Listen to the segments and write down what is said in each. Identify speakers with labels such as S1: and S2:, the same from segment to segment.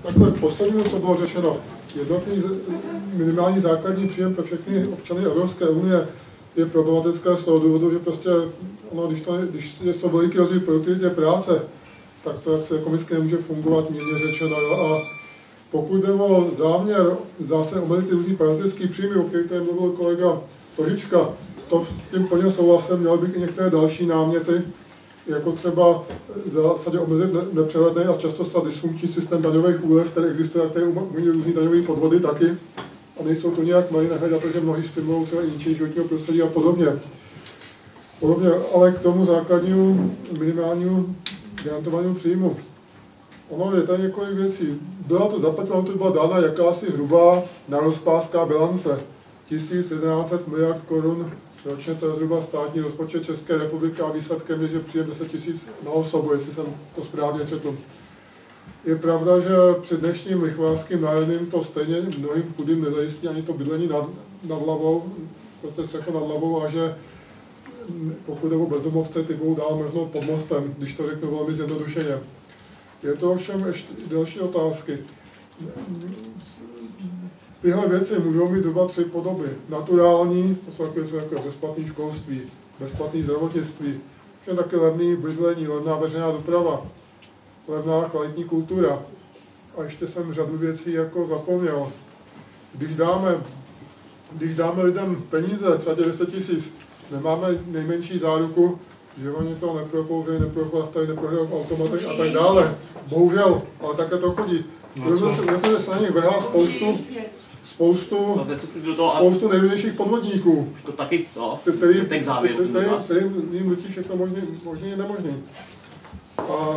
S1: Takhle poslední, co bylo řešeno, jednotný minimální základní příjem pro všechny občany Evropské unie je problematické z toho důvodu, že prostě ono, když jsou veliký rozdíl produktivitě práce, tak to jak se ekonomicky nemůže fungovat, mírně řečeno. Jo? A pokud jde o záměr zase omezit ty různý parazitický příjmy, o kterých tady mluvil kolega Tohička, to tím plně souhlasem, měl bych i některé další náměty, jako třeba v zásadě omezit nepřehledný a často zcela dysfunkční systém daňových úlev, který existuje, a který umožňuje různý daňové podvody taky. A nejsou to nějak malý, nehledě, protože mnohý stimulují třeba i ničení životního prostředí a podobně. Ale k tomu základnímu minimálnímu garantovanému příjmu. Ono je tady několik věcí. Byla to zaplatěna, to byla dána jakási hrubá narozpáská bilance. 1100 miliard korun ročně, to je zhruba státní rozpočet České republiky a výsledkem je, že příjem 10 000 na osobu, jestli jsem to správně četl. Je pravda, že před dnešním lichvářským nájemným to stejně mnohým chudým nezajistí ani to bydlení nad hlavou, prostě střechu nad hlavou, a že pokud jde o bezdomovce, ty budou dál možnou pod mostem, když to řeknu velmi zjednodušeně. Je to ovšem ještě další otázky. Tyhle věci můžou mít zhruba 3 podoby. Naturální, to jsou takové jako bezplatné školství, bezplatné zdravotnictví, je také levné bydlení, levná veřejná doprava, levná kvalitní kultura. A ještě jsem řadu věcí jako zapomněl. Když dáme lidem peníze, třeba 10 000, nemáme nejmenší záruku, že oni to nepropoužili, neprochlastají, neprohrajou v automatech a tak dále. Bohužel, ale také to chodí. Protože se na nich vrhá spoustu nejrůznějších podvodníků, kterým jim nutí všechno možný i nemožný. A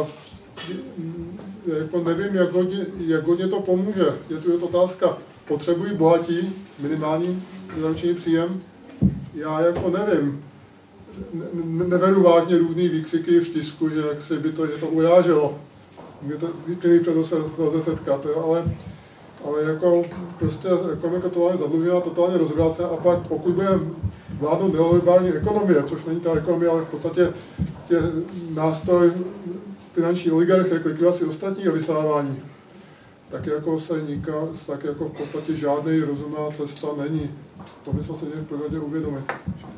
S1: jako nevím, jak hodně to pomůže. Je tu otázka, potřebují bohatí minimální zaručený příjem? Já jako nevím. Nevedu vážně různý výkřiky v tisku, že jak se by to uráželo. Mě to výkřiky se lze setkat, ale jako prostě ekonomika totálně zadlužená, totálně rozvrácená, a pak pokud budeme vládnout neoliberální ekonomie, což není ta ekonomie, ale v podstatě nástroj finanční oligarchie k likvidaci ostatních a vysávání, tak jako v podstatě žádný rozumná cesta není. To bychom se měli v prvé uvědomit.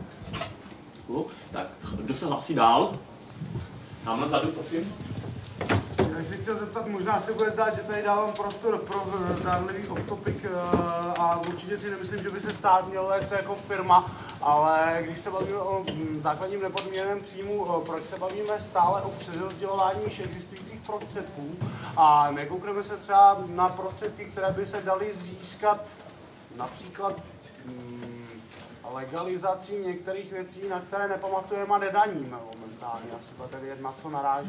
S2: Tak, kdo se hlásí dál? Tamhle vzadu, prosím.
S3: Já bych se chtěl zeptat, možná se bude zdát, že tady dávám prostor pro zdánlivý off-topic a určitě si nemyslím, že by se stát měl vést jako firma, ale když se bavíme o základním nepodmíněném příjmu, proč se bavíme stále o přerozdělování již existujících prostředků a nekoukneme se třeba na prostředky, které by se daly získat například legalizací některých věcí, na které nepamatujeme a nedaníme momentálně. Asi tady jedna, co naráží.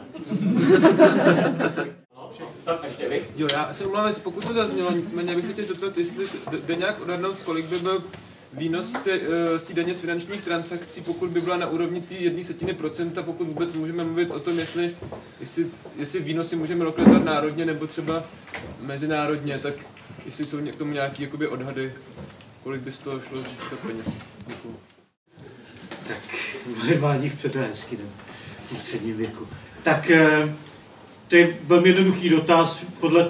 S2: Tak ještě vy.
S4: Jo, já se omlouvám, pokud to zaznělo, nicméně bych se chtěl zeptat, jestli jde nějak odhadnout, kolik by byl výnos z té daně z finančních transakcí, pokud by byla na úrovni té 0,1%, pokud vůbec můžeme mluvit o tom, jestli výnosy můžeme lokalizovat národně nebo třeba mezinárodně, tak jestli jsou k tomu nějaké jakoby odhady, kolik by z toho šlo získat peněz. Děkuju.
S5: Tak, vyrvání v předhezky, v středním věku. Tak to je velmi jednoduchý dotaz podle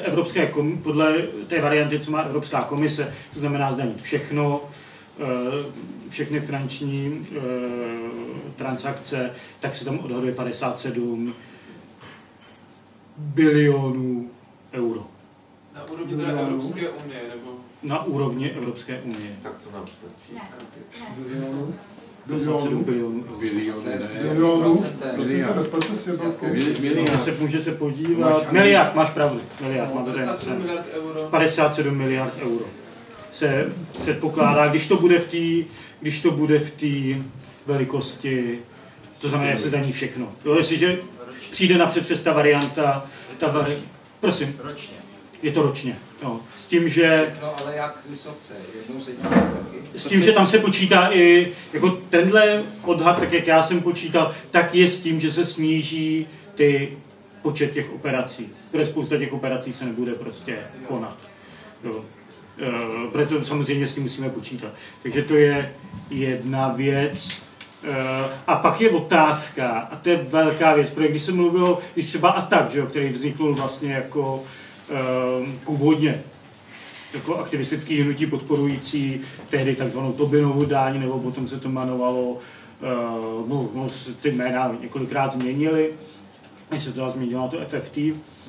S5: té varianty, co má Evropská komise, to znamená zdanit všechno, všechny finanční transakce, tak se tam odhaduje 57 bilionů euro.
S4: Na úrovni teda Evropské unie, nebo?
S5: Na úrovni Evropské unie.
S6: Tak to nám stačí.
S5: Bilionů. Může se podívat. Miliard, máš pravdu. Miliard, má to 57 miliard euro. Se předpokládá, když to bude v té velikosti, to znamená, že se zdaní všechno. Jestliže přijde napřed ta varianta, prosím.
S6: Ročně.
S5: Je to ročně. No. S tím, že...
S6: No, ale jak vysoce? Jednou se
S5: s tím, že tam se počítá i, jako tenhle odhad, tak jak já jsem počítal, tak je s tím, že se sníží počet těch operací. Protože spousta těch operací se nebude prostě konat. Jo. Proto samozřejmě s tím musíme počítat. Takže to je jedna věc. A pak je otázka, a to je velká věc, protože když se mluvilo, když třeba Attack, který vznikl vlastně jako původně jako aktivistický hnutí podporující tehdy takzvanou Tobinovu daň, nebo potom se to jmenovalo, ty jména několikrát změnili, než se to změnilo na to FFT,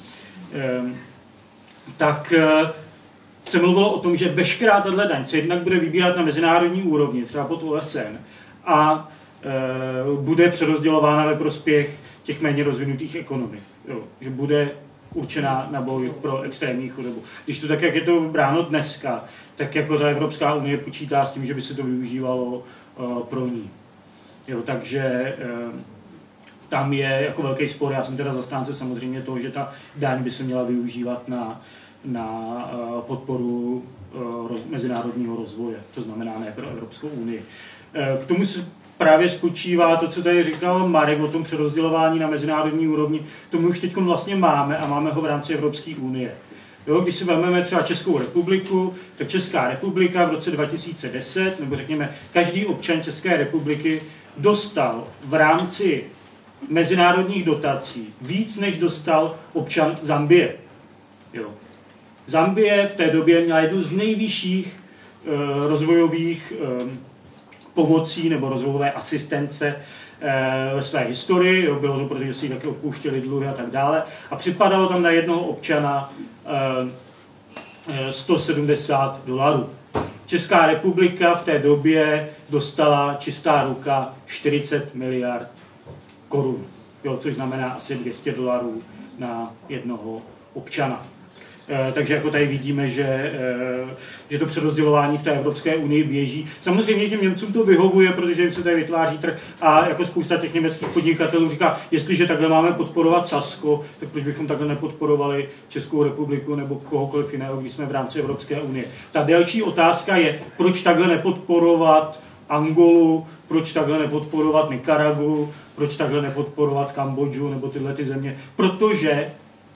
S5: tak se mluvilo o tom, že veškerá tato daň se jednak bude vybírat na mezinárodní úrovni, třeba pod OSN, a bude přerozdělována ve prospěch těch méně rozvinutých ekonomik. Jo, že bude určená na boj pro extrémní chudobu. Když to tak, jak je to bráno dneska, tak jako ta Evropská unie počítá s tím, že by se to využívalo pro ní. Jo, takže tam je jako velký spor. Já jsem teda zastánce samozřejmě toho, že ta daň by se měla využívat na podporu mezinárodního rozvoje. To znamená ne pro Evropskou unii. K tomu se právě spočívá to, co tady říkal Marek o tom přerozdělování na mezinárodní úrovni. To my už teď vlastně máme a máme ho v rámci Evropské unie. Jo, když si vezmeme třeba Českou republiku, tak Česká republika v roce 2010, nebo řekněme, každý občan České republiky dostal v rámci mezinárodních dotací víc, než dostal občan Zambie. Jo. Zambie v té době měla jednu z nejvyšších rozvojových pomocí nebo rozvojové asistence ve své historii. Jo, bylo to, protože si také odpouštěli dluhy a tak dále. A připadalo tam na jednoho občana $170. Česká republika v té době dostala čistá ruka 40 miliard korun, jo, což znamená asi $200 na jednoho občana. Takže jako tady vidíme, že to přerozdělování v té Evropské unii běží. Samozřejmě těm Němcům to vyhovuje, protože jim se tady vytváří trh a jako spousta těch německých podnikatelů říká, jestliže takhle máme podporovat Sasko, tak proč bychom takhle nepodporovali Českou republiku nebo kohokoliv jiného, když jsme v rámci Evropské unie. Ta další otázka je, proč takhle nepodporovat Angolu, proč takhle nepodporovat Nikaragu, proč takhle nepodporovat Kambodžu nebo tyhle ty země, protože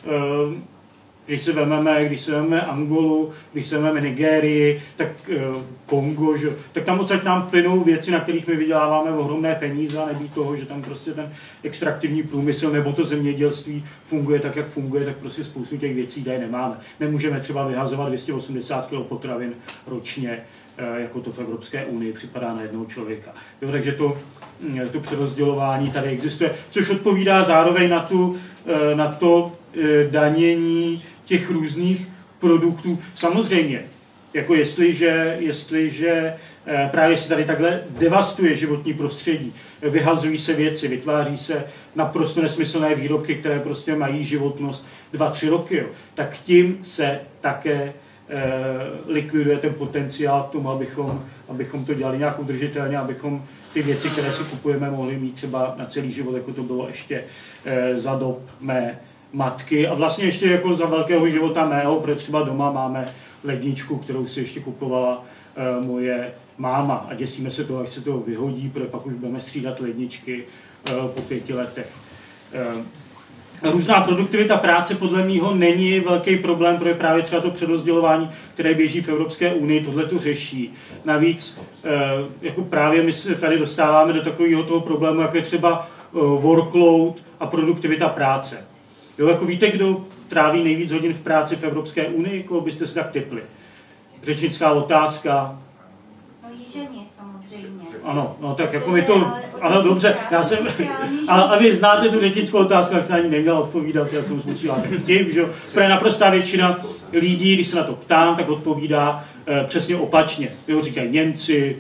S5: když se vezmeme Angolu, když se vezmeme Nigérii, tak Kongo, že, tak tam odsaď nám plynou věci, na kterých my vyděláváme ohromné peníze a nebýt toho, že tam prostě ten extraktivní průmysl nebo to zemědělství funguje tak, jak funguje, tak prostě spoustu těch věcí tady nemáme. Nemůžeme třeba vyhazovat 280 kg potravin ročně, jako to v Evropské unii připadá na jednoho člověka. Jo, takže to přerozdělování tady existuje, což odpovídá zároveň na to danění těch různých produktů. Samozřejmě, jako jestliže právě se tady takhle devastuje životní prostředí, vyhazují se věci, vytváří se naprosto nesmyslné výrobky, které prostě mají životnost 2-3 roky, jo, tak tím se také likviduje ten potenciál k tomu, abychom to dělali nějak udržitelně, abychom ty věci, které si kupujeme, mohli mít třeba na celý život, jako to bylo ještě za dob mé matky a vlastně ještě jako za velkého života mého, protože třeba doma máme ledničku, kterou si ještě kupovala moje máma a děsíme se toho, až se to vyhodí, protože pak už budeme střídat ledničky po 5 letech. Různá produktivita práce podle mýho není velký problém, protože právě třeba to přerozdělování, které běží v Evropské unii, tohle to řeší. Navíc jako právě my se tady dostáváme do takového toho problému, jako je třeba workload a produktivita práce. Jo, jako víte, kdo tráví nejvíc hodin v práci v Evropské unii, koho byste si tak tipli? Řečnická otázka.
S7: No jížení samozřejmě.
S5: Ano, no tak jako mi to, ano dobře, já jsem, a vy znáte tu řečnickou otázku, jak se na ní neměla odpovídat, já v tom spočíváte vtip, že jo? Protože naprostá většina lidí, když se na to ptám, tak odpovídá přesně opačně. Jo, říkají Němci,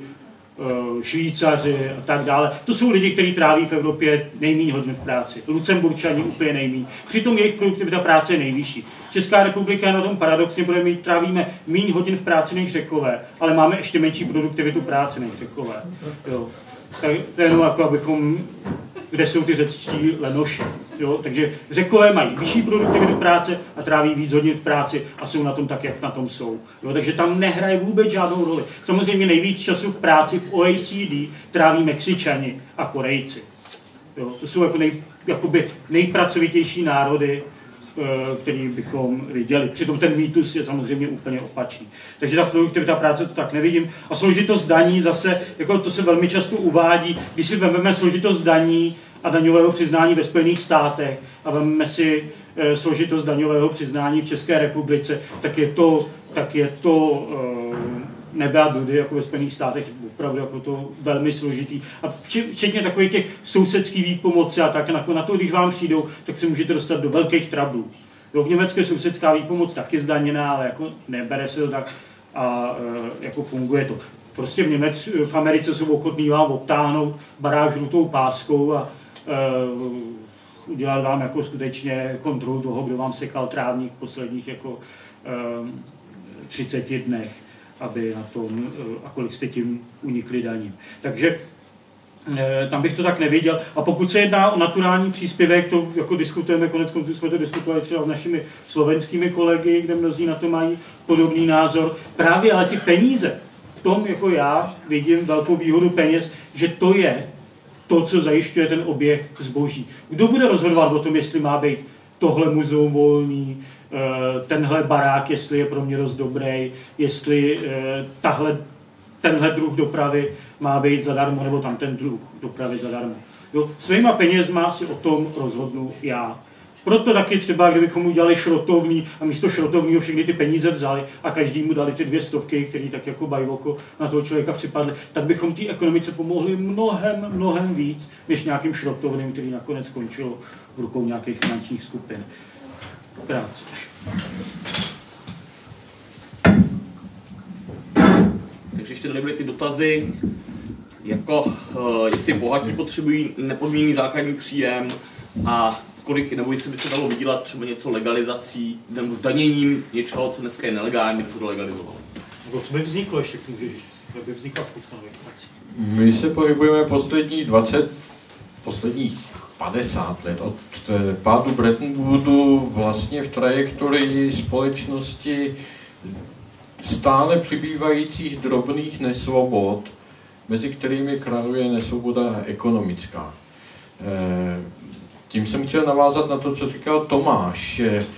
S5: Švýcaři a tak dále. To jsou lidi, kteří tráví v Evropě nejméně hodin v práci. Lucemburčani úplně nejméně. Přitom jejich produktivita práce je nejvyšší. Česká republika na tom paradoxně, protože trávíme méně hodin v práci než Řekové, ale máme ještě menší produktivitu práce než Řekové. Jo. Tak to je jenom jako, abychom, kde jsou ty řečtí lenoši. Jo. Takže Řekové mají vyšší produktivitu práce a tráví víc hodin v práci a jsou na tom tak, jak na tom jsou. Jo. Takže tam nehraje vůbec žádnou roli. Samozřejmě nejvíc času v práci v OECD tráví Mexičani a Korejci. Jo. To jsou jako nejpracovitější národy, který bychom viděli. Přitom ten mýtus je samozřejmě úplně opačný. Takže ta produktivita práce to tak nevidím. A složitost daní zase, jako to se velmi často uvádí, když si vezmeme složitost daní a daňového přiznání ve Spojených státech a vezmeme si složitost daňového přiznání v České republice, tak je to nebe a bludy, jako ve Spojených státech, opravdu jako to velmi složitý. A včetně takových těch sousedských výpomocí a tak, na to, když vám přijdou, tak se můžete dostat do velkých trablů. V Německu je sousedská výpomoc taky zdaněná, ale jako nebere se to tak a jako funguje to. Prostě v Americe jsou ochotní vám obtáhnout barák žlutou páskou a udělat vám jako skutečně kontrolu toho, kdo vám sekal trávník v posledních jako 30 dnech, aby na tom, a kolik jste tím unikli daním. Takže tam bych to tak nevěděl. A pokud se jedná o naturální příspěvek, to jako diskutujeme, koneckonců jsme to diskutovali třeba s našimi slovenskými kolegy, kde mnozí na to mají podobný názor. Právě ale ty peníze, v tom jako já vidím velkou výhodu peněz, že to je to, co zajišťuje ten oběh zboží. Kdo bude rozhodovat o tom, jestli má být tohle muzeum volný, tenhle barák, jestli je pro mě dost dobrý, jestli tenhle druh dopravy má být zadarmo, nebo tam ten druh dopravy zadarmo. Jo? Svýma penězma si o tom rozhodnu já. Proto taky třeba, kdybychom udělali šrotovný a místo šrotovního všechny ty peníze vzali a každému dali ty 200, které tak jako bajvoko na toho člověka připadly, tak bychom té ekonomice pomohli mnohem víc, než nějakým šrotovným, který nakonec skončilo v rukou nějakých finančních skupin. Krátce.
S2: Takže ještě tady byly ty dotazy, jako jestli bohatí potřebují nepodmíněný základní příjem a kolik, nebo jestli by se dalo vydělat třeba něco legalizací nebo zdaněním něčeho, co dneska je nelegální, by se to legalizovalo.
S5: Nebo co by vzniklo ještě, můžeš říct? Jak by vznikla spousta nových prací?
S8: My se pohybujeme posledních 50 let od pádu Bretton Woodu vlastně v trajektorii společnosti stále přibývajících drobných nesvobod, mezi kterými králuje nesvoboda ekonomická. Tím jsem chtěl navázat na to, co říkal Tomáš,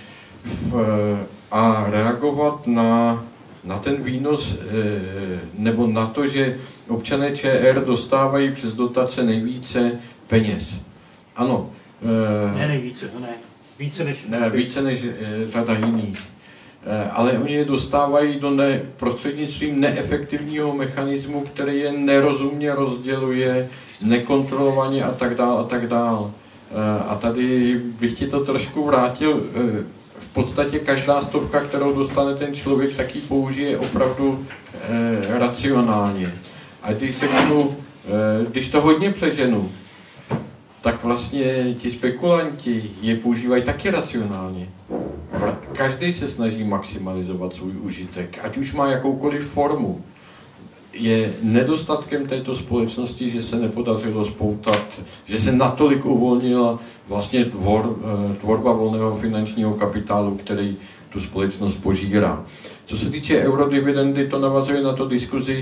S8: a reagovat na ten výnos, nebo na to, že občané ČR dostávají přes dotace nejvíce peněz. Ano.
S5: Ne nejvíce, to ne. Více než
S8: řada jiných. Ale oni je dostávají prostřednictvím neefektivního mechanismu, který je nerozumně rozděluje, nekontrolovaně a tak dál. A tady bych ti to trošku vrátil. V podstatě každá stovka, kterou dostane ten člověk, tak ji použije opravdu racionálně. A když to hodně přeženu, tak vlastně ti spekulanti je používají taky racionálně. Každý se snaží maximalizovat svůj užitek, ať už má jakoukoliv formu. Je nedostatkem této společnosti, že se nepodařilo spoutat, že se natolik uvolnila vlastně tvorba volného finančního kapitálu, který tu společnost požírá. Co se týče eurodividendy, to navazuje na to diskuzi,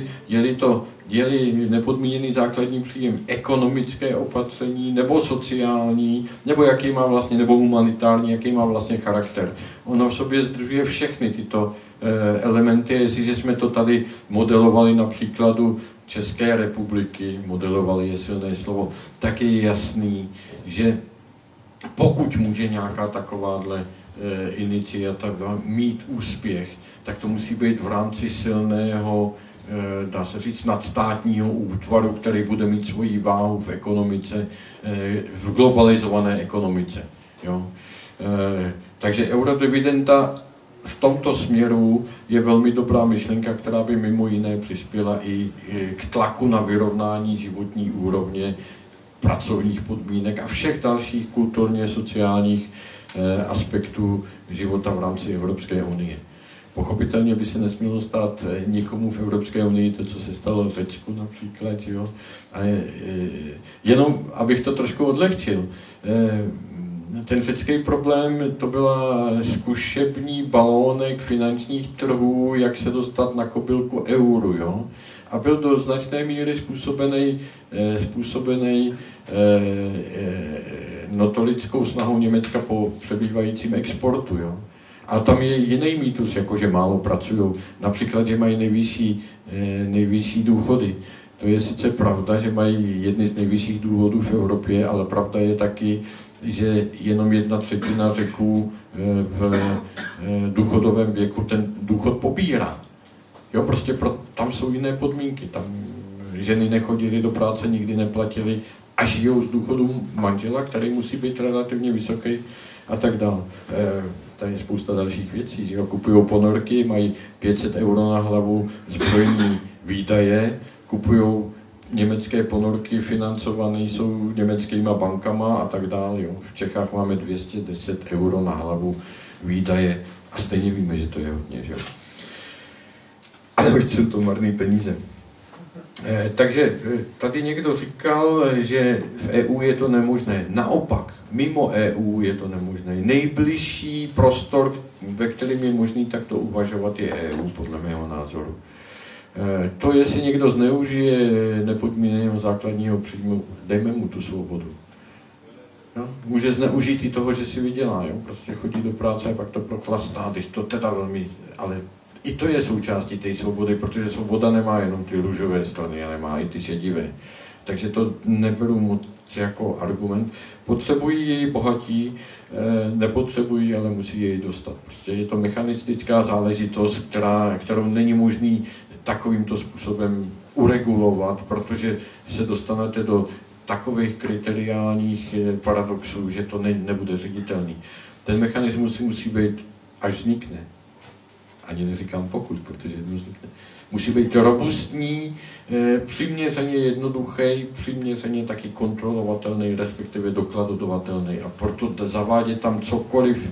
S8: je-li nepodmíněný základní příjem ekonomické opatření, nebo sociální, nebo jaký má vlastně, nebo humanitární, jaký má vlastně charakter. Ono v sobě združuje všechny tyto elementy, jestliže jsme to tady modelovali na příkladu České republiky, modelovali je silné slovo, tak je jasný, že pokud může nějaká takováhle iniciativa mít úspěch, tak to musí být v rámci silného, dá se říct, nadstátního útvaru, který bude mít svoji váhu v ekonomice, v globalizované ekonomice. Jo? Takže eurodividenda v tomto směru je velmi dobrá myšlenka, která by mimo jiné přispěla i k tlaku na vyrovnání životní úrovně, pracovních podmínek a všech dalších kulturně sociálních aspektů života v rámci Evropské unie. Pochopitelně by se nesmělo stát nikomu v Evropské unii to, co se stalo v Řecku například. Jo? A jenom, abych to trošku odlehčil, ten řecký problém, to byla zkušební balónek finančních trhů, jak se dostat na kobylku euru. Jo? A byl do značné míry způsobený notorickou snahou Německa po přebývajícím exportu. Jo? A tam je jiný mýtus, jako že málo pracují. Například, že mají nejvyšší důchody. To je sice pravda, že mají jedny z nejvyšších důchodů v Evropě, ale pravda je taky, že jenom 1/3 Řeků v důchodovém věku ten důchod pobírá. Jo, prostě tam jsou jiné podmínky. Tam ženy nechodily do práce, nikdy neplatily a žijou z důchodu manžela, který musí být relativně vysoký a tak dále. Tady je spousta dalších věcí, že jo, kupují ponorky, mají 500 € na hlavu, zbrojní výdaje, kupují německé ponorky, financované jsou německýma bankama a tak dále. Jo. V Čechách máme 210 € na hlavu výdaje a stejně víme, že to je hodně, že jo. Ale už jsou to marný peníze. Takže tady někdo říkal, že v EU je to nemožné. Naopak, mimo EU je to nemožné. Nejbližší prostor, ve kterém je možný takto uvažovat, je EU, podle mého názoru. To, jestli někdo zneužije nepodmíněného základního příjmu, dejme mu tu svobodu. No, může zneužít i toho, že si vydělá, jo? Prostě chodí do práce a pak to prochlastá, když to teda velmi, ale i to je součástí té svobody, protože svoboda nemá jenom ty růžové strany, ale má i ty šedivé. Takže to neberu moc jako argument. Potřebují jej bohatí, nepotřebují, ale musí jej dostat. Prostě je to mechanistická záležitost, kterou není možný takovýmto způsobem uregulovat, protože se dostanete do takových kriteriálních paradoxů, že to nebude ředitelný. Ten mechanismus si musí být, až vznikne. Ani neříkám pokud, protože jednou vznikne. Musí být robustní, přiměřeně jednoduchý, přiměřeně taky kontrolovatelný, respektive dokladovatelný. A proto zavádět tam cokoliv,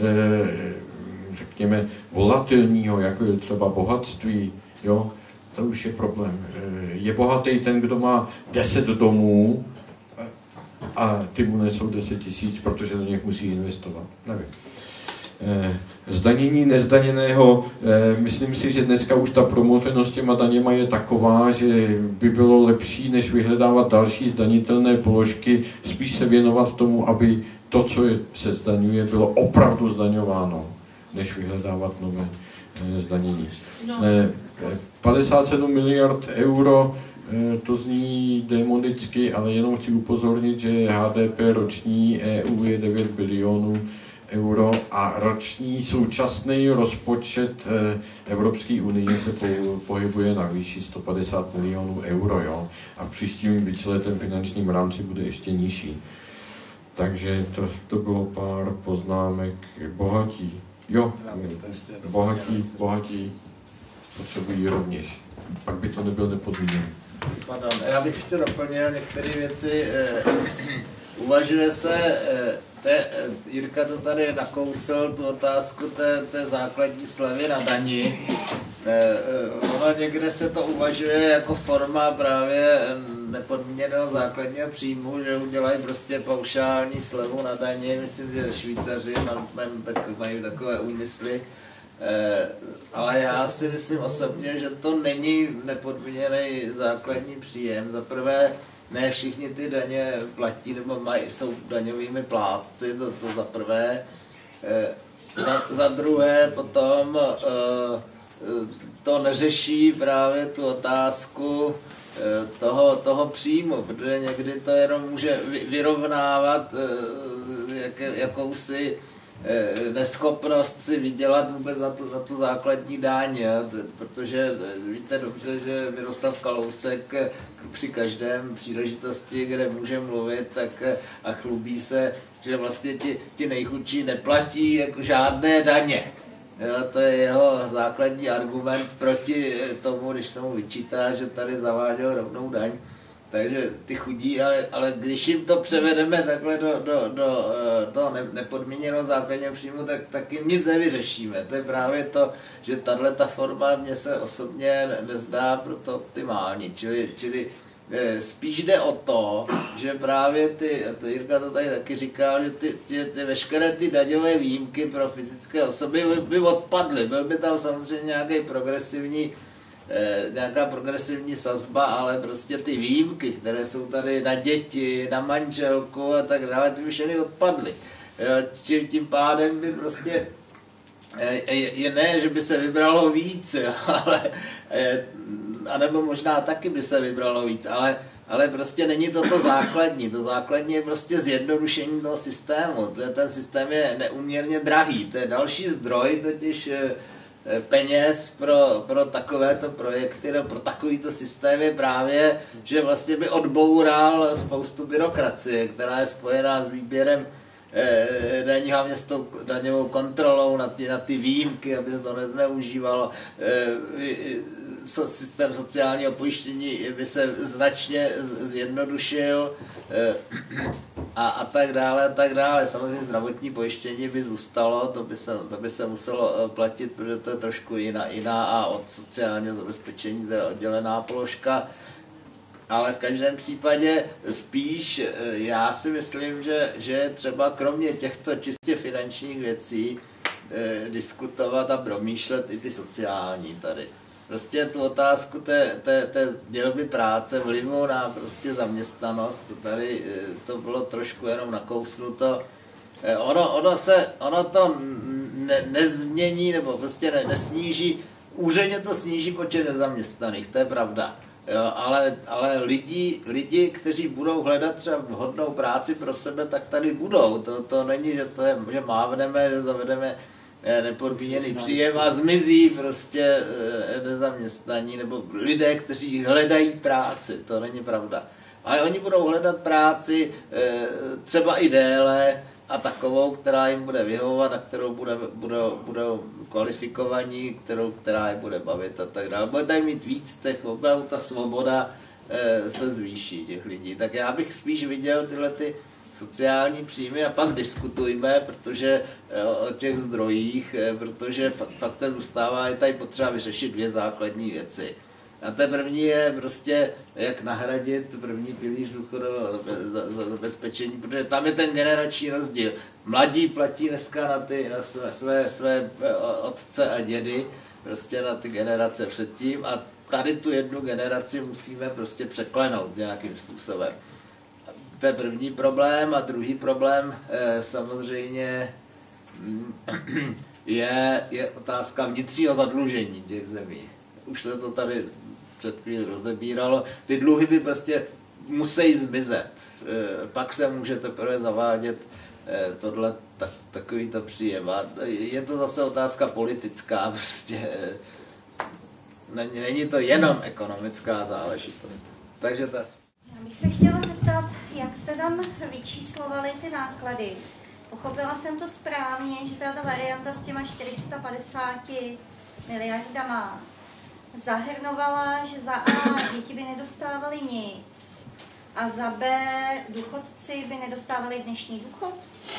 S8: řekněme, volatilního, jako je třeba bohatství, jo, to už je problém. Je bohatý ten, kdo má 10 domů a ty mu nesou 10 000, protože do nich musí investovat. Nevím. Zdanění nezdaněného, myslím si, že dneska už ta promořenost těma daněma je taková, že by bylo lepší, než vyhledávat další zdanitelné položky, spíš se věnovat tomu, aby to, co se zdaňuje, bylo opravdu zdaňováno, než vyhledávat nové zdanění. 57 miliard euro, to zní demonicky, ale jenom chci upozornit, že HDP roční EU je 9 bilionů euro a roční současný rozpočet Evropské unie se pohybuje na výši 150 milionů euro, jo? A v příštím víceletém finančním rámci bude ještě nižší. Takže to bylo pár poznámek. Bohatí. Jo, bohatí potřebují rovněž. Pak by to nebyl nepodmíněný.
S9: Pardon, já bych ještě doplnil některé věci. Uvažuje se, Jirka to tady nakousl, tu otázku té základní slevy na dani. Ono někde se to uvažuje jako forma právě nepodmíněného základního příjmu, že udělají prostě paušální slevu na dani. Myslím, že Švýcaři mají takové úmysly. Ale já si myslím osobně, že to není nepodmíněný základní příjem. Za prvé, ne všichni ty daně platí nebo jsou daňovými plátci, to za prvé. Za druhé potom to neřeší právě tu otázku toho příjmu, protože někdy to jenom může vyrovnávat jakousi neschopnost si vydělat vůbec na tu základní daň, protože víte dobře, že Miroslav Kalousek při každém příležitosti, kde může mluvit, tak a chlubí se, že vlastně ti nejchudší neplatí jako žádné daně. Jo, to je jeho základní argument proti tomu, když se mu vyčítá, že tady zaváděl rovnou daň. Takže ty chudí, ale když jim to převedeme takhle do toho nepodmíněného základního příjmu, tak jim nic nevyřešíme. To je právě to, že tato forma mně se osobně nezdá proto optimální. Čili spíš jde o to, že právě to Jirka to tady taky říkal, že ty veškeré ty daňové výjimky pro fyzické osoby by odpadly. Byl by tam samozřejmě nějaká progresivní sazba, ale prostě ty výjimky, které jsou tady na děti, na manželku a tak dále, ty by všechny odpadly. Tím pádem by prostě anebo možná taky by se vybralo víc, ale prostě není to základní. To základní je prostě zjednodušení toho systému. Ten systém je neúměrně drahý. To je další zdroj totiž peněz pro takovéto projekty, pro takovýto systém je právě, že vlastně by odboural spoustu byrokracie, která je spojená s výběrem daní, hlavně s tou daňovou kontrolou na ty výjimky, aby se to nezneužívalo. Systém sociálního pojištění by se značně zjednodušil a tak dále, a tak dále. Samozřejmě zdravotní pojištění by zůstalo, to by se muselo platit, protože to je trošku jiná a od sociálního zabezpečení to je oddělená položka. Ale v každém případě spíš já si myslím, že třeba kromě těchto čistě finančních věcí diskutovat a promýšlet i ty sociální tady. Prostě tu otázku té dělby práce, vlivu na prostě zaměstnanost, tady to bylo trošku jenom nakousnuto. Ono to nezmění, nebo prostě nesníží, úředně to sníží počet nezaměstnaných, to je pravda. Jo, ale lidi, kteří budou hledat třeba vhodnou práci pro sebe, tak tady budou. To není, že mávneme, že zavedeme nepodmíněný příjem a zmizí prostě nezaměstnaní nebo lidé, kteří hledají práci. To není pravda. Ale oni budou hledat práci třeba i déle a takovou, která jim bude vyhovovat a kterou budou kvalifikovaní, která je bude bavit a tak dále. Bude tady mít víc těch, opravdu ta svoboda se zvýší těch lidí. Tak já bych spíš viděl tyhle ty sociální příjmy a pak diskutujme, protože o těch zdrojích, protože faktem zůstává, je tady potřeba vyřešit dvě základní věci. A ta první je prostě, jak nahradit první pilíř důchodového zabezpečení, protože tam je ten generační rozdíl. Mladí platí dneska na své otce a dědy, prostě na ty generace předtím a tady tu jednu generaci musíme prostě překlenout nějakým způsobem. To je první problém a druhý problém samozřejmě je otázka vnitřního zadlužení těch zemí. Už se to tady před chvíli rozebíralo. Ty dluhy by prostě musí zmizet. Pak se může teprve zavádět takovýto příjem. A je to zase otázka politická. Prostě není to jenom ekonomická záležitost. Takže tak.
S7: Já bych se chtěla zeptat, jak jste tam vyčíslovali ty náklady. Pochopila jsem to správně, že ta varianta s těma 450 miliardama zahrnovala, že za A děti by nedostávaly nic a za B důchodci by nedostávali dnešní důchod?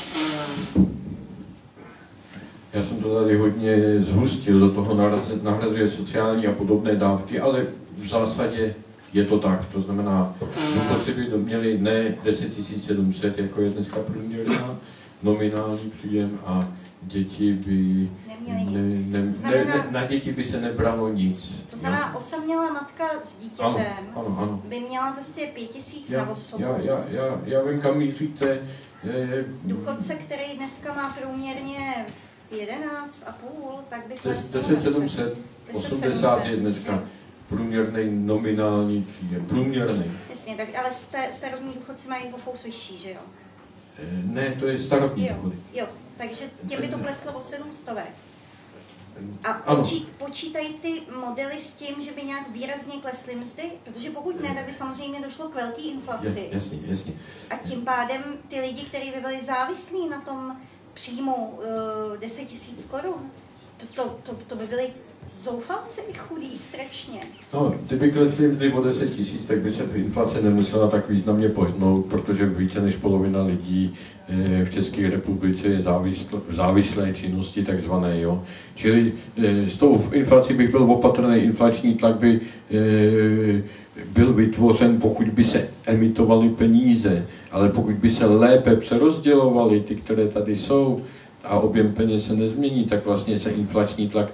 S8: Já jsem to tady hodně zhustil, do toho nahrazuje sociální a podobné dávky, ale v zásadě je to tak. To znamená, důchodci by měli ne 10 700, jako je dneska průměrná nominální příjem a děti by na děti by se nebralo nic.
S7: To znamená, osamělá matka s dítětem
S8: ano.
S7: by měla prostě 5 000 na osobu.
S8: Já vím, kam míříte.
S7: Důchodce, který dneska má průměrně 11,5, tak by klesl
S8: 10 700, 80 je dneska průměrný nominální příjem. Průměrný.
S7: Jasně, tak ale starobní důchodci mají o fous vyšší, že jo?
S8: Ne, to je starobní důchody.
S7: Jo, takže těm by to kleslo o 700. A počítají ty modely s tím, že by nějak výrazně klesly mzdy? Protože pokud ne, tak by samozřejmě došlo k velké inflaci.
S8: Jasně.
S7: A tím pádem ty lidi, kteří by byli závislí na tom příjmu 10 000 korun, to by byli zoufalci, chudí strašně.
S8: No, kdyby klesly mzdy o 10 000, tak by se inflace nemusela tak významně pohnout, protože více než polovina lidí v České republice je v závislé činnosti takzvané. Jo. Čili s tou inflací bych byl opatrný, inflační tlak by byl vytvořen, pokud by se emitovaly peníze, ale pokud by se lépe přerozdělovaly ty, které tady jsou, a objem peněz se nezmění, tak vlastně se inflační tlak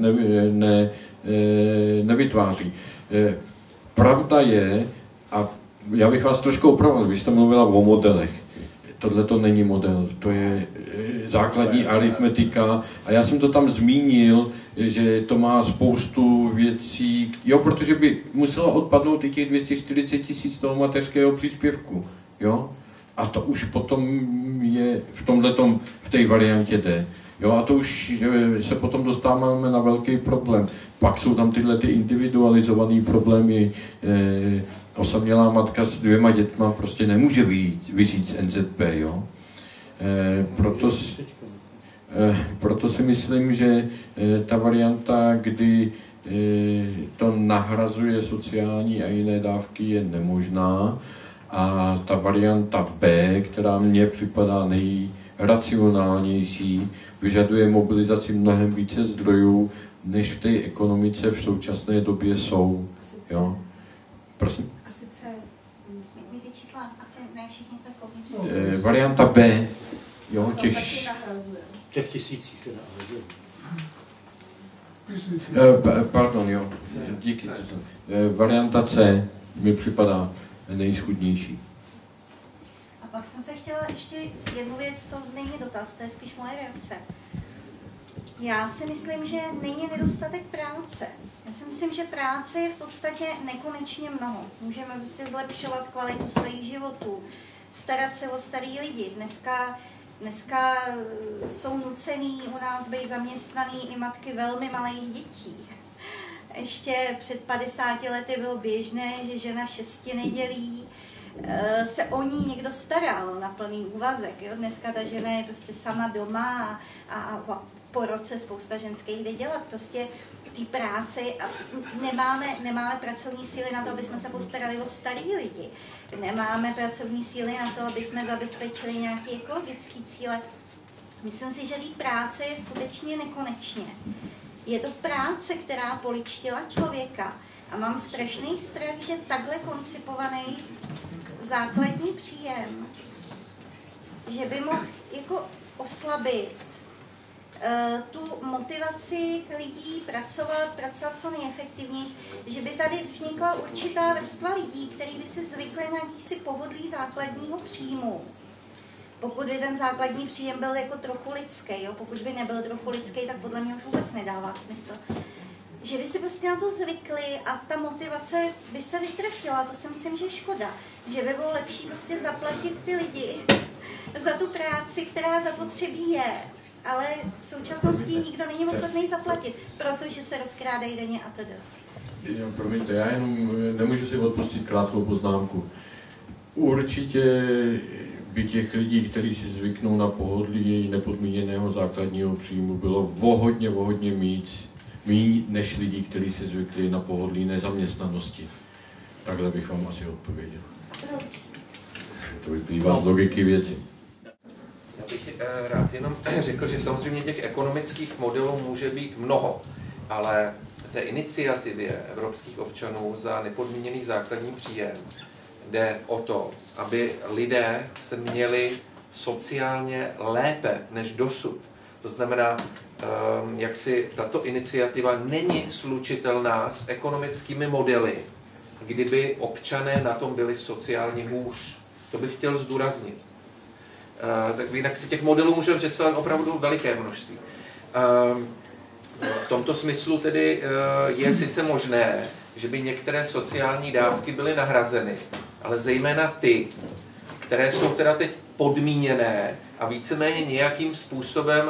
S8: nevytváří. Pravda je, a já bych vás trošku opravil, vy jste mluvila o modelech. tohle to není model, to je základní aritmetika a já jsem to tam zmínil, že to má spoustu věcí, jo, protože by muselo odpadnout i těch 240 000 toho mateřského příspěvku, jo, a to už potom je v té variantě D. Jo, a to už se potom dostáváme na velký problém. Pak jsou tam tyhle ty individualizované problémy. Osamělá matka s 2 dětma prostě nemůže vyžít z NZP, jo. Proto si myslím, že ta varianta, kdy to nahrazuje sociální a jiné dávky, je nemožná. A ta varianta B, která mně připadá nejracionálnější, vyžaduje mobilizaci mnohem více zdrojů, než v té ekonomice v současné době jsou. Jo? Prosím?
S7: A sice, my ty čísla asi ne všichni jsme schopni
S8: varianta B, jo,
S5: těch v tisících teda.
S8: Pardon, jo, díky. Varianta C mi připadá nejschudnější.
S7: A pak jsem se chtěla ještě jednu věc, to není dotaz, to je spíš moje reakce. Já si myslím, že není nedostatek práce. Já si myslím, že práce je v podstatě nekonečně mnoho. Můžeme prostě zlepšovat kvalitu svých životů, starat se o starý lidi. Dneska jsou nucený u nás být zaměstnaný i matky velmi malých dětí. Ještě před 50 lety bylo běžné, že žena v 6 nedělí se o ní někdo staral na plný úvazek. Jo? Dneska ta žena je prostě sama doma a po roce spousta ženských jde dělat prostě té práce a nemáme pracovní síly na to, aby jsme se postarali o starý lidi. Nemáme pracovní síly na to, aby jsme zabezpečili nějaké ekologické cíle. Myslím si, že té práce je skutečně nekonečně. Je to práce, která poličtila člověka a mám strašný strach, že takhle koncipovaný základní příjem, že by mohl jako oslabit tu motivaci lidí pracovat co nejefektivněji, že by tady vznikla určitá vrstva lidí, kteří by si zvykli na jakýsi pohodlí základního příjmu. Pokud by ten základní příjem byl jako trochu lidský, jo? Pokud by nebyl trochu lidský, tak podle mě už vůbec nedává smysl. Že by si prostě na to zvykli a ta motivace by se vytratila, to si myslím, že je škoda. Že by bylo lepší prostě zaplatit ty lidi za tu práci, která zapotřebí je. Ale v současnosti nikdo není ochotný zaplatit, protože se rozkrádají denně a tedy.
S8: Promiňte, já jenom nemůžu si odpustit krátkou poznámku. Určitě by těch lidí, kteří si zvyknou na pohodlí nepodmíněného základního příjmu, bylo hodně míň než lidí, kteří si zvykli na pohodlí nezaměstnanosti. Takhle bych vám asi odpověděl. To vyplývá z logiky věci.
S10: Já bych rád jenom řekl, že samozřejmě těch ekonomických modelů může být mnoho, ale té iniciativě evropských občanů za nepodmíněný základní příjem jde o to, aby lidé se měli sociálně lépe než dosud. To znamená, jak si tato iniciativa není slučitelná s ekonomickými modely, kdyby občané na tom byli sociálně hůř. To bych chtěl zdůraznit. Tak jinak si těch modelů můžeme představit opravdu veliké množství. V tomto smyslu tedy je sice možné, že by některé sociální dávky byly nahrazeny, ale zejména ty, které jsou teda teď podmíněné a víceméně nějakým způsobem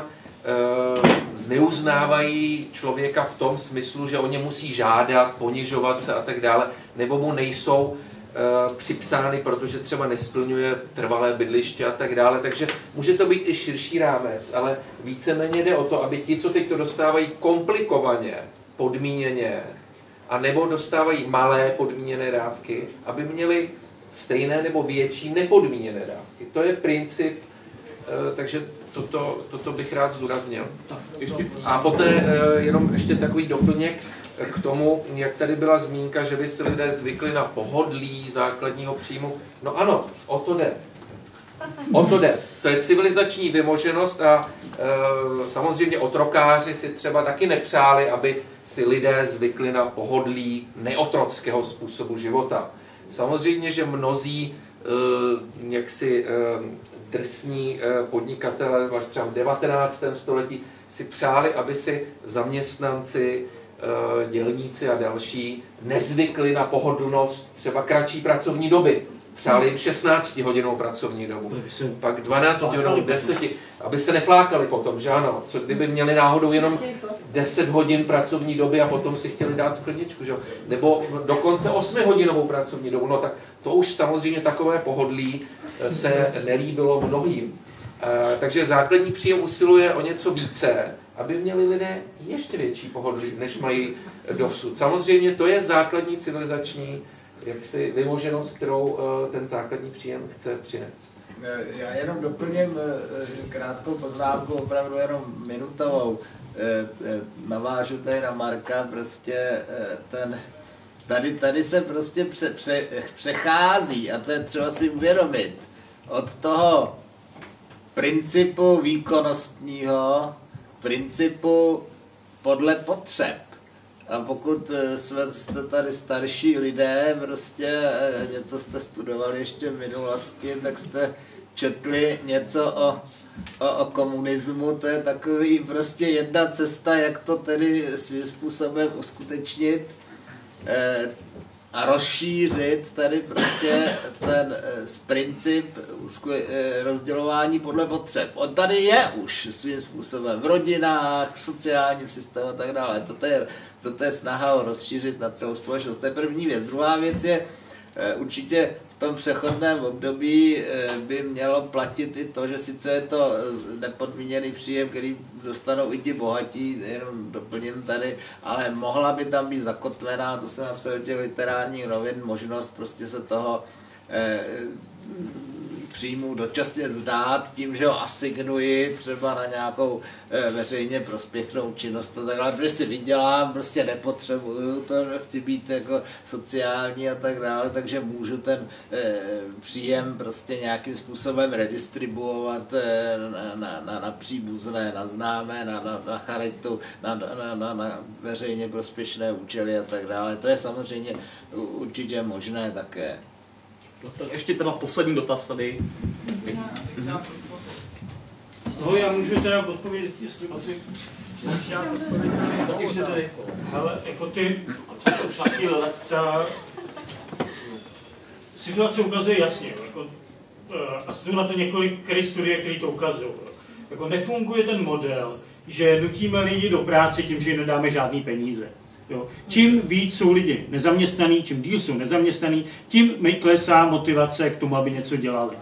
S10: zneuznávají člověka v tom smyslu, že o ně musí žádat, ponižovat se a tak dále, nebo mu nejsou připsány, protože třeba nesplňuje trvalé bydliště a tak dále. Takže může to být i širší rámec, ale víceméně jde o to, aby ti, co teď to dostávají komplikovaně, podmíněně, a nebo dostávají malé podmíněné dávky, aby měli stejné nebo větší nepodmíněné dávky. To je princip, takže toto bych rád zdůraznil. A poté jenom ještě takový doplněk k tomu, jak tady byla zmínka, že by si lidé zvykli na pohodlí základního příjmu. No ano, o to jde. O to jde. To je civilizační vymoženost a samozřejmě otrokáři si třeba taky nepřáli, aby si lidé zvykli na pohodlí neotrockého způsobu života. Samozřejmě, že mnozí jaksi drsní podnikatelé, zvlášť třeba v 19. století, si přáli, aby si zaměstnanci, dělníci a další nezvykli na pohodlnost třeba kratší pracovní doby. Přáli jim 16-hodinovou pracovní dobu, pak 12 hodin, 10, aby se neflákali potom, že ano, co kdyby měli náhodou jenom 10 hodin pracovní doby a potom si chtěli dát skleničku, že? Nebo dokonce 8-hodinovou pracovní dobu, no tak to už samozřejmě takové pohodlí se nelíbilo mnohým. Takže základní příjem usiluje o něco více, aby měli lidé ještě větší pohodlí, než mají dosud. Samozřejmě to je základní civilizační jaksi vymoženost, kterou ten základní příjem chce přinést.
S9: Já jenom doplním krátkou poznámku, opravdu jenom minutovou. Navážu tady na Marka, prostě tady se prostě přechází, a to je třeba si uvědomit, od toho principu výkonnostního, principu podle potřeb. A pokud jste tady starší lidé, prostě něco jste studovali ještě v minulosti, tak jste četli něco o komunismu, to je takový prostě jedna cesta, jak to tedy svým způsobem uskutečnit a rozšířit tady prostě ten princip rozdělování podle potřeb. On tady je už svým způsobem v rodinách, v sociálním systému a tak dále. Toto je snaha o rozšířit na celou společnost. To je první věc. Druhá věc je určitě v tom přechodném období by mělo platit i to, že sice je to nepodmíněný příjem, který dostanou i ti bohatí, jenom doplním tady, ale mohla by tam být zakotvená, to jsem napsal do těch literárních novin, možnost prostě se toho příjmu dočasně vzdát tím, že ho asignuji třeba na nějakou veřejně prospěšnou činnost a takhle, protože si vydělám, prostě nepotřebuju to, chci být jako sociální a tak dále, takže můžu ten příjem prostě nějakým způsobem redistribuovat na příbuzné, na známé, na charitu, na veřejně prospěšné účely a tak dále. To je samozřejmě určitě možné také.
S2: Tak ještě teda poslední dotaz tady.
S5: No, já můžu teda odpovědět, jestli asi... Ale jako ta situace ukazuje jasně, jako, a jsou na to několik studie, které to ukazují. Jako nefunguje ten model, že nutíme lidi do práce tím, že jim nedáme žádný peníze. Jo. Čím víc jsou lidi nezaměstnaný, čím díl jsou nezaměstnaný, tím klesá motivace k tomu, aby něco dělali.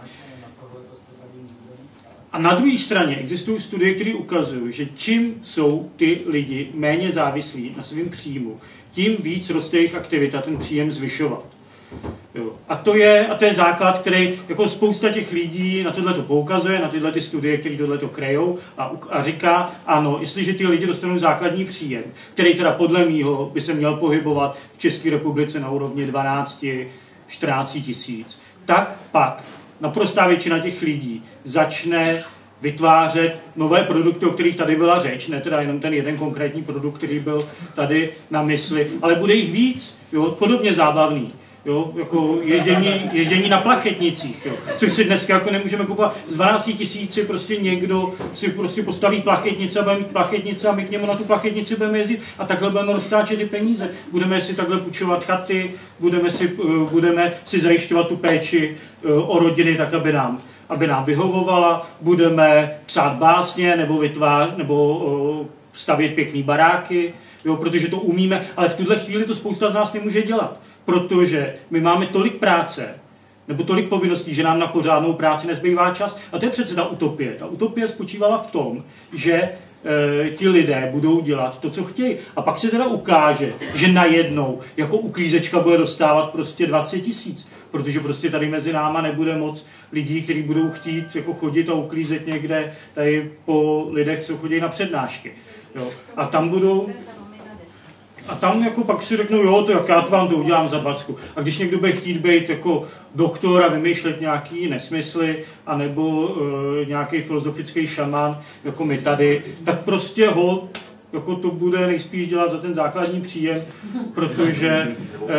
S5: A na druhé straně existují studie, které ukazují, že čím jsou ty lidi méně závislí na svém příjmu, tím víc roste jejich aktivita ten příjem zvyšovat. Jo. A to je základ, který jako spousta těch lidí na tohle to poukazuje, na tyhle ty studie, které tohle to krejou a říká, ano, jestliže ty lidi dostanou základní příjem, který teda podle mýho by se měl pohybovat v České republice na úrovni 12-14 tisíc, tak pak naprostá většina těch lidí začne vytvářet nové produkty, o kterých tady byla řeč, ne teda jenom ten jeden konkrétní produkt, který byl tady na mysli, ale bude jich víc, jo, podobně zábavný. Jo, jako ježdění na plachetnicích, jo, což si dneska jako nemůžeme kupovat. Z 12 tisíci prostě někdo si prostě postaví plachetnice a bude mít plachetnice a my k němu na tu plachetnici budeme jezdit a takhle budeme roztáčet ty peníze. Budeme si takhle půjčovat chaty, budeme si zajišťovat tu péči o rodiny tak, aby nám vyhovovala, budeme psát básně nebo stavět pěkný baráky, jo, protože to umíme, ale v tuhle chvíli to spousta z nás nemůže dělat. Protože my máme tolik práce, nebo tolik povinností, že nám na pořádnou práci nezbývá čas. A to je přece ta utopie. Ta utopie spočívala v tom, že ti lidé budou dělat to, co chtějí. A pak se teda ukáže, že najednou jako uklízečka bude dostávat prostě 20 tisíc. Protože prostě tady mezi náma nebude moc lidí, kteří budou chtít jako chodit a uklízet někde tady po lidech, co chodí na přednášky. Jo. A tam budou... A tam jako pak si řeknou, jo, to jak já to vám to udělám za 20. A když někdo bude chtít být jako doktor a vymýšlet nějaký nesmysly, anebo nějaký filozofický šaman, jako my tady, tak prostě jako to bude nejspíš dělat za ten základní příjem, protože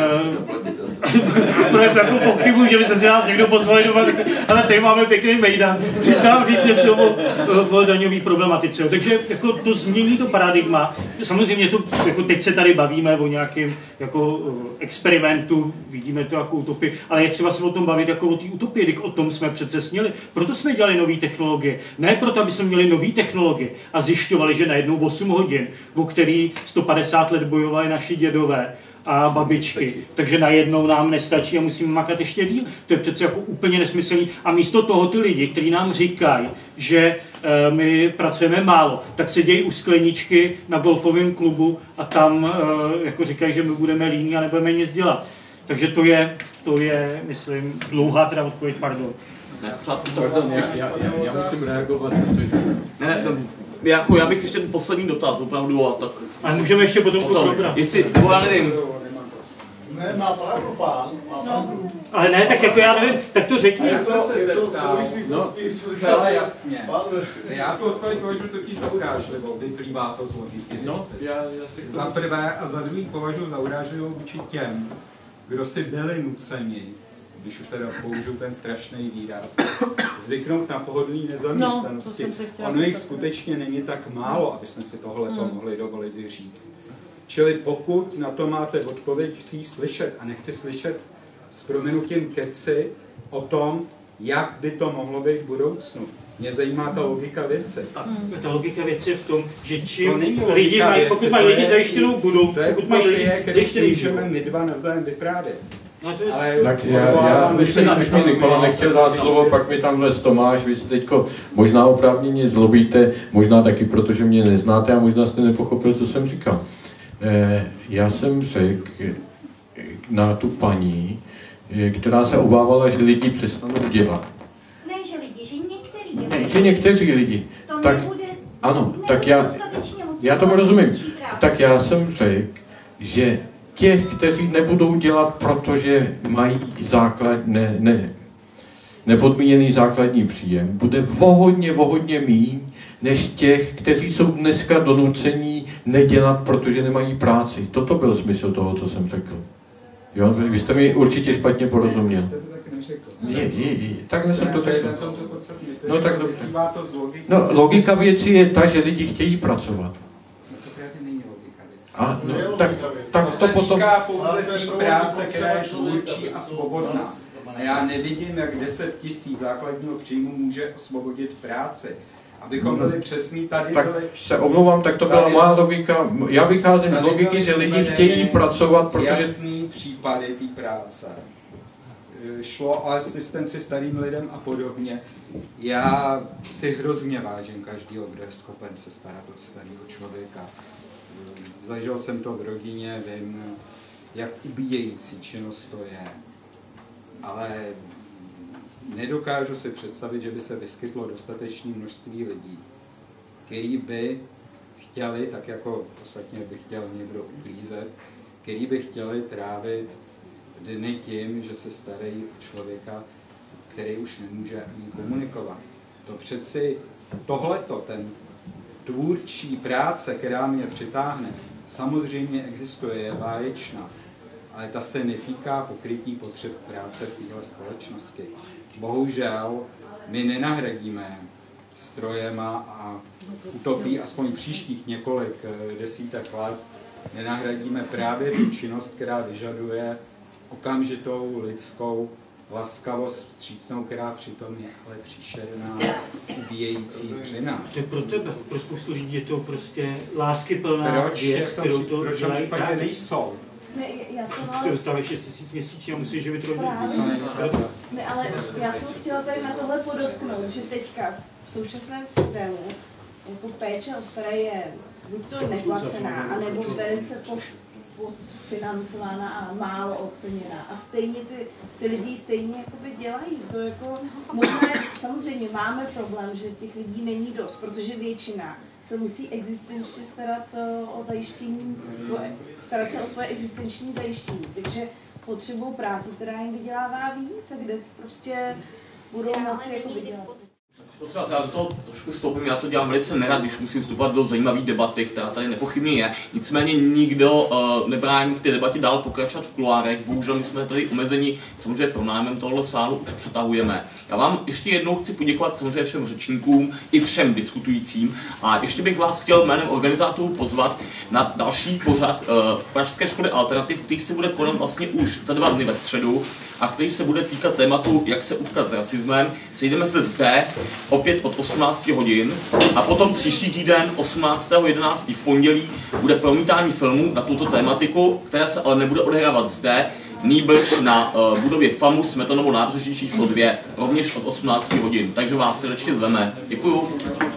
S5: to je jako pochybuji, že by se si nás někdo pozvali doma, ale tady máme pěkný mejdan, říkám říct něco o daňové problematice. Takže jako to změní to paradigma. Samozřejmě to, jako teď se tady bavíme o nějakém jako experimentu, vidíme to jako utopii, ale je třeba se o tom bavit jako o té utopii, když o tom jsme přece sněli. Proto jsme dělali nové technologie. Ne proto, aby jsme měli nové technologie a zjišťovali, že najednou 8 hodin, o který 150 let bojovali naši dědové a babičky, takže najednou nám nestačí a musíme makat ještě díl. To je přece jako úplně nesmyslný. A místo toho ty lidi, kteří nám říkají, že my pracujeme málo, tak sedějí u skleničky na golfovém klubu a tam jako říkají, že my budeme líní a nebudeme nic dělat. Takže to je, myslím, dlouhá teda odpověď, pardon.
S11: Pardon, já musím reagovat.
S2: Já bych ještě ten poslední dotaz, opravdu. Tak...
S5: Ale můžeme ještě potom to probrat.
S2: Nebo já nevím.
S12: Ne, má pravdu pán.
S5: No. Ale ne, tak jako já nevím, tak to řekni.
S12: Je to
S6: zcela jasně. Já tu odpověď považuji totiž za urážlivou, vyplývá to z logiky.
S11: No,
S6: za prvé a za druhý považuji za urážlivou vůči těm, kdo si byli nuceni, když už teda použiju ten strašný výraz, zvyknout na pohodlí nezaměstnanosti. Ono jich skutečně není tak málo, aby jsme si tohleto mohli dovolit říct. Čili pokud na to máte odpověď, chci slyšet a nechci slyšet s prominutím keci o tom, jak by to mohlo být v budoucnu. Mě zajímá ta logika věci.
S5: Ta logika věci je v tom, že čím lidi mají, pokud mají lidi zajištěnou budou, pokud mají lidi zajištěný život.
S6: Můžeme my dva navzájem vyprávět.
S8: Ale tak já myslím, už mi Nikola nechtěl dát slovo, pak mi tam vlez Tomáš, vy se teďko možná oprávněně zlobíte, možná taky protože mě neznáte a možná jste nepochopil, co jsem říkal. Já jsem řekl na tu paní, která se obávala, že lidi přestanou dělat.
S7: Ne, že lidi, že některý dělají.
S8: Ne, že někteří lidi.
S7: To
S8: tak,
S7: nebude,
S8: ano, tak já tomu rozumím. Tak já jsem řekl, že těch, kteří nebudou dělat, protože mají nepodmíněný základní příjem, bude o hodně míň, než těch, kteří jsou dneska donucení nedělat, protože nemají práci. Toto byl smysl toho, co jsem řekl. Jo, vy jste mi určitě špatně porozuměl. Takhle jsem to řekl. No tak dobře. No, logika věci je ta, že lidi chtějí pracovat. A, no, tak to potom...
S6: pouze té práce, která je tvůrčí a svobodná. A já nevidím, jak 10 000 základního příjmu může osvobodit práci. Abychom byli přesní, tady
S8: tak se omlouvám, tak to byla má logika. Já vycházím z logiky, že lidi chtějí pracovat, protože...
S6: Jasný případy té práce. Šlo o asistenci starým lidem a podobně. Já si hrozně vážím každého, kdo je schopen se starat o starého člověka. Zažil jsem to v rodině, vím, jak ubíjející činnost to je. Ale nedokážu si představit, že by se vyskytlo dostatečné množství lidí, který by chtěli, tak jako ostatně by chtěl někdo uklízet, který by chtěli trávit dny tím, že se starají o člověka, který už nemůže ani komunikovat. To přeci tohleto, ten tvůrčí práce, která mě přitáhne, samozřejmě existuje, je báječná, ale ta se netýká pokrytí potřeb práce v téhle společnosti. Bohužel my nenahradíme strojema a utopí aspoň příštích několik desítek let, nenahradíme právě tu činnost, která vyžaduje okamžitou lidskou laskavost vstřícnou, která přitom je ale příšerná, ubíjející dřina.
S5: To je pro tebe, pro spoustu lidí je to prostě láskyplná věc, kterou to
S6: proč v případě nejsou?
S7: Ne, já jsem
S5: ale... Ty dostáváš 6 000 měsíčně a musíš živit rodinu.
S7: Ne, ale já jsem chtěla tady na tohle podotknout, že teďka v současném systému jako péče o staré je buď to neplacená, anebo velice podfinancována a málo oceněná. A stejně ty lidi stejně jakoby dělají. To jako možná, samozřejmě máme problém, že těch lidí není dost, protože většina se musí existenčně starat o zajištění, starat se o svoje existenční zajištění. Takže potřebují práci, která jim vydělává víc a kde prostě budou moci jako vydělat.
S2: Prosím vás, já do toho trošku vstoupím, já to dělám velice nerad, když musím vstupovat do zajímavé debaty, která tady nepochybně je. Nicméně nikdo nebrání v té debatě dál pokračovat v kuloárech. Bohužel my jsme tady omezeni samozřejmě pronájmem tohoto sálu, už přetahujeme. Já vám ještě jednou chci poděkovat samozřejmě všem řečníkům i všem diskutujícím a ještě bych vás chtěl jménem organizátorů pozvat na další pořad Pražské školy Alternativ, který se bude konat vlastně už za 2 dny ve středu a který se bude týkat tématu, jak se utkat s rasismem. Sejdeme se zde opět od 18 hodin a potom příští týden 18.11. v pondělí bude promítání filmů na tuto tématiku, která se ale nebude odehrávat zde, nýbrž na budově FAMu Smetanovo nábřeží číslo 2, rovněž od 18 hodin. Takže vás srdečně zveme. Děkuju.